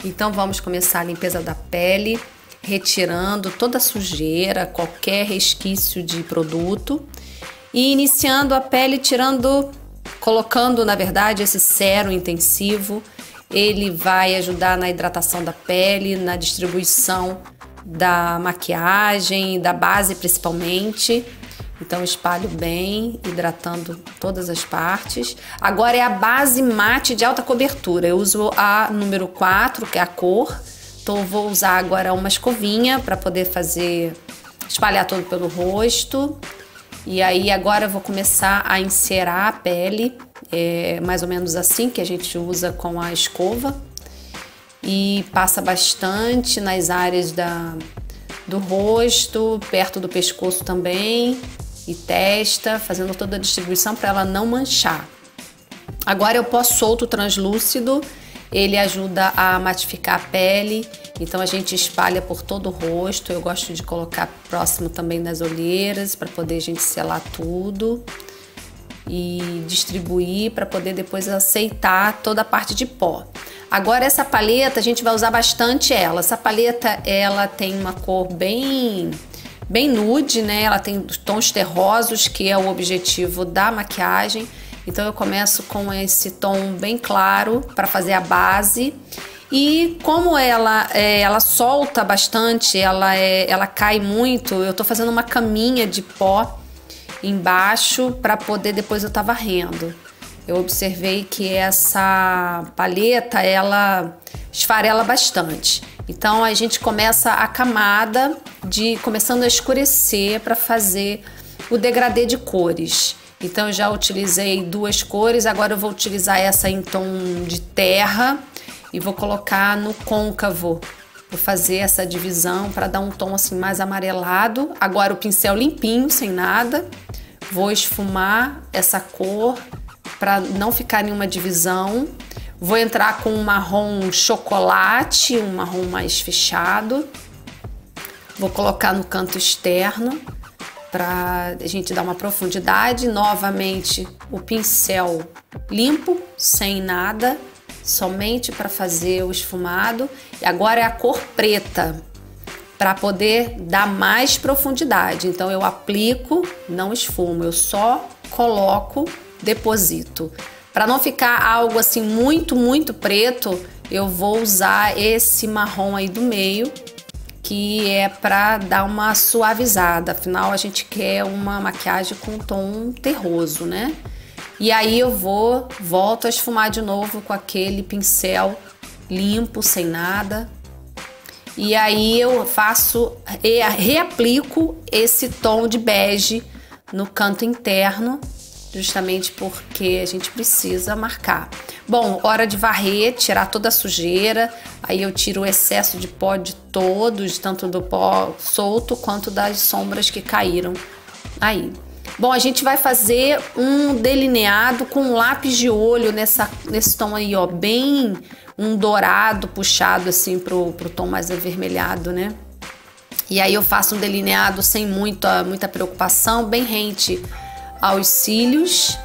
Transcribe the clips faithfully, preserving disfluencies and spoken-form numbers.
Então vamos começar a limpeza da pele, retirando toda a sujeira, qualquer resquício de produto e iniciando a pele tirando, colocando na verdade esse sérum intensivo. Ele vai ajudar na hidratação da pele, na distribuição da maquiagem, da base principalmente. Então espalho bem, hidratando todas as partes. Agora é a base mate de alta cobertura. Eu uso a número quatro, que é a cor. Então vou usar agora uma escovinha para poder fazer, espalhar todo pelo rosto. E aí agora eu vou começar a encerar a pele, é mais ou menos assim que a gente usa com a escova. E passa bastante nas áreas da, do rosto, perto do pescoço também, e testa, fazendo toda a distribuição para ela não manchar. Agora eu pó solto translúcido, ele ajuda a matificar a pele, então a gente espalha por todo o rosto. Eu gosto de colocar próximo também nas olheiras para poder a gente selar tudo e distribuir para poder depois aceitar toda a parte de pó. Agora essa paleta a gente vai usar bastante ela. Essa paleta ela tem uma cor bem bem nude, né? Ela tem tons terrosos, que é o objetivo da maquiagem. Então eu começo com esse tom bem claro para fazer a base. E como ela é, ela solta bastante, ela é, ela cai muito, eu tô fazendo uma caminha de pó embaixo para poder depois eu tá varrendo. Eu observei que essa paleta, ela esfarela bastante. Então a gente começa a camada de começando a escurecer para fazer o degradê de cores. Então eu já utilizei duas cores, agora eu vou utilizar essa em tom de terra e vou colocar no côncavo. Vou fazer essa divisão para dar um tom assim mais amarelado. Agora o pincel limpinho, sem nada. Vou esfumar essa cor para não ficar nenhuma divisão. Vou entrar com um marrom chocolate, um marrom mais fechado. Vou colocar no canto externo para a gente dar uma profundidade. Novamente o pincel limpo, sem nada, somente para fazer o esfumado. E agora é a cor preta, para poder dar mais profundidade. Então eu aplico, não esfumo, eu só coloco, deposito. Para não ficar algo assim muito, muito preto, eu vou usar esse marrom aí do meio, que é para dar uma suavizada. Afinal, a gente quer uma maquiagem com tom terroso, né? E aí eu vou, volto a esfumar de novo com aquele pincel limpo, sem nada. E aí eu faço, reaplico esse tom de bege no canto interno, justamente porque a gente precisa marcar. Bom, hora de varrer, tirar toda a sujeira. Aí eu tiro o excesso de pó de todos, tanto do pó solto quanto das sombras que caíram aí. Bom, a gente vai fazer um delineado com um lápis de olho nessa, nesse tom aí, ó, bem um dourado puxado assim pro, pro tom mais avermelhado, né? E aí eu faço um delineado sem muita, muita preocupação, bem rente aos cílios.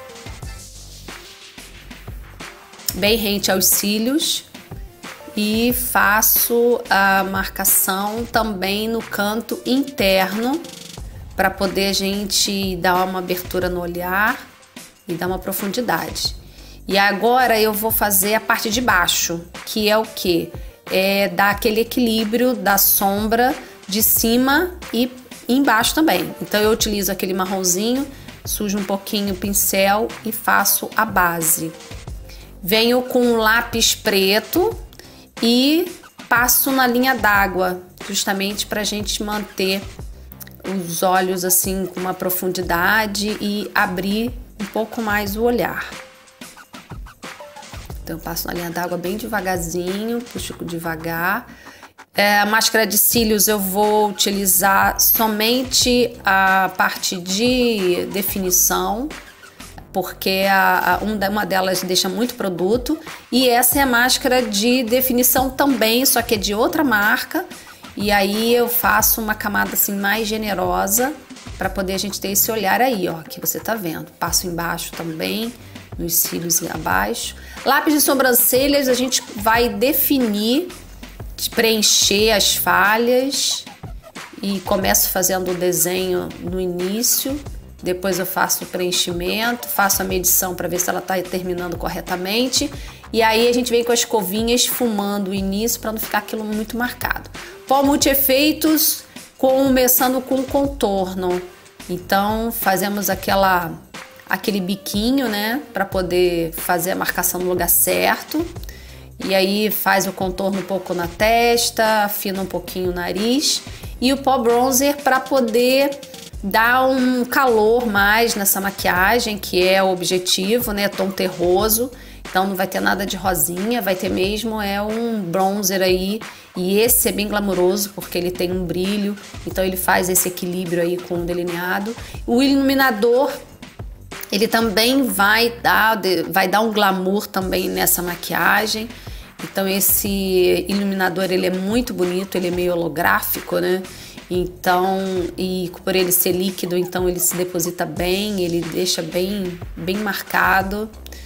Bem rente aos cílios. E faço a marcação também no canto interno, para poder a gente dar uma abertura no olhar e dar uma profundidade. E agora eu vou fazer a parte de baixo, que é o que? É dar aquele equilíbrio da sombra de cima e embaixo também. Então eu utilizo aquele marronzinho, sujo um pouquinho o pincel e faço a base. Venho com um lápis preto e passo na linha d'água, justamente para a gente manter os olhos assim com uma profundidade e abrir um pouco mais o olhar. Então eu passo na linha d'água bem devagarzinho, puxo devagar. É, a máscara de cílios eu vou utilizar somente a parte de definição, porque a, a, uma delas deixa muito produto. E essa é a máscara de definição também, só que é de outra marca. E aí eu faço uma camada assim mais generosa para poder a gente ter esse olhar aí, ó, que você tá vendo. Passo embaixo também nos cílios abaixo. Lápis de sobrancelhas a gente vai definir, preencher as falhas e começo fazendo o desenho no início. Depois eu faço o preenchimento, faço a medição para ver se ela está terminando corretamente. E aí a gente vem com as escovinhas esfumando o início para não ficar aquilo muito marcado. Pó multi-efeitos, começando com contorno. Então fazemos aquela, aquele biquinho, né? Para poder fazer a marcação no lugar certo. E aí faz o contorno um pouco na testa, afina um pouquinho o nariz. E o pó bronzer para poder dar um calor mais nessa maquiagem, que é o objetivo, né? Tom terroso, então não vai ter nada de rosinha, vai ter mesmo é um bronzer aí, e esse é bem glamouroso porque ele tem um brilho, então ele faz esse equilíbrio aí com o delineado. O iluminador, ele também vai dar, vai dar um glamour também nessa maquiagem. Então esse iluminador, ele é muito bonito, ele é meio holográfico, né? Então, e por ele ser líquido, então ele se deposita bem, ele deixa bem, bem marcado.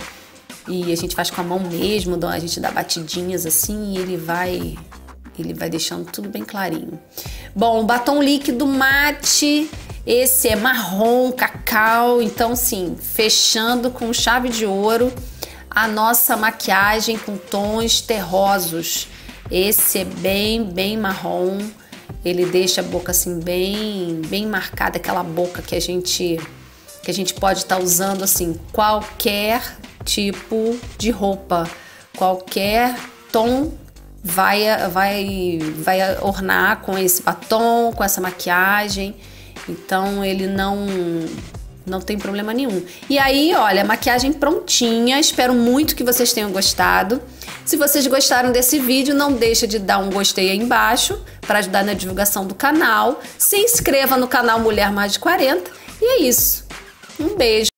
E a gente faz com a mão mesmo, a gente dá batidinhas assim e ele vai, ele vai deixando tudo bem clarinho. Bom, batom líquido mate, esse é marrom, cacau, então sim, fechando com chave de ouro a nossa maquiagem com tons terrosos. Esse é bem, bem marrom. Ele deixa a boca assim bem, bem marcada, aquela boca que a gente que a gente pode estar tá usando assim qualquer tipo de roupa, qualquer tom vai vai vai ornar com esse batom, com essa maquiagem. Então ele não não tem problema nenhum. E aí, olha, a maquiagem prontinha. Espero muito que vocês tenham gostado. Se vocês gostaram desse vídeo, não deixa de dar um gostei aí embaixo para ajudar na divulgação do canal. Se inscreva no canal Mulher Mais de quarenta. E é isso. Um beijo.